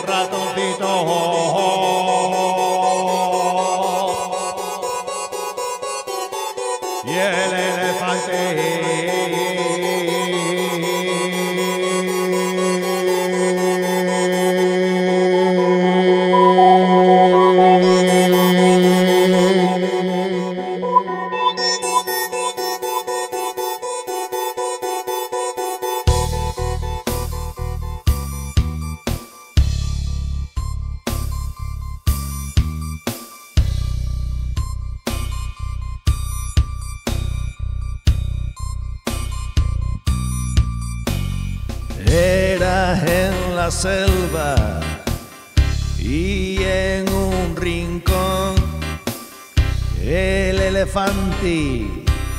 ratoncito. Y el elefante. Era en la selva y en un rincón el elefante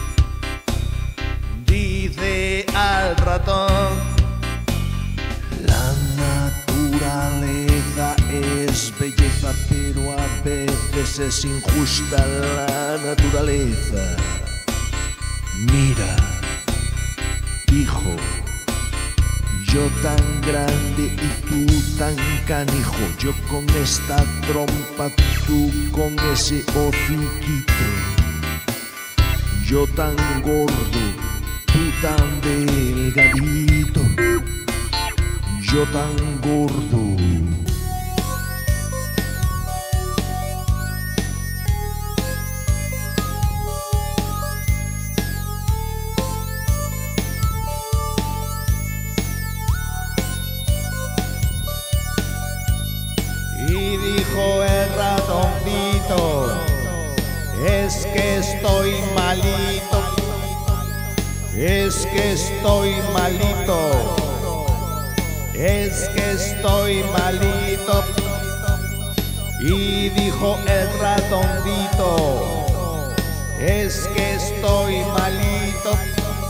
dice al ratón: la naturaleza es belleza, pero a veces es injusta la naturaleza. Mira, hijo, yo tan grande y tú tan canijo, yo con esta trompa, tú con ese hociquito. Yo tan gordo, tú tan delgadito. Yo tan gordo. Y dijo el ratoncito: es que estoy malito, es que estoy malito, es que estoy malito. Y dijo el ratoncito: es que estoy malito,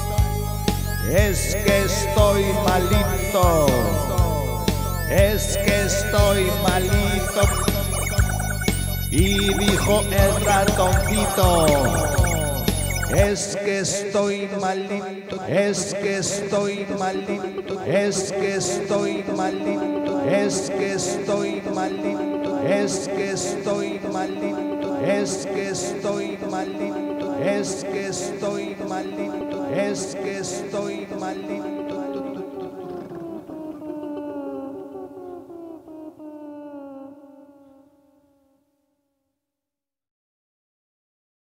es que estoy malito, es que estoy malito. Y dijo el ratoncito: es que estoy malito, es que estoy malito, es que estoy malito, es que estoy malito, es que estoy malito, es que estoy malito, es que estoy malito, es que estoy malito.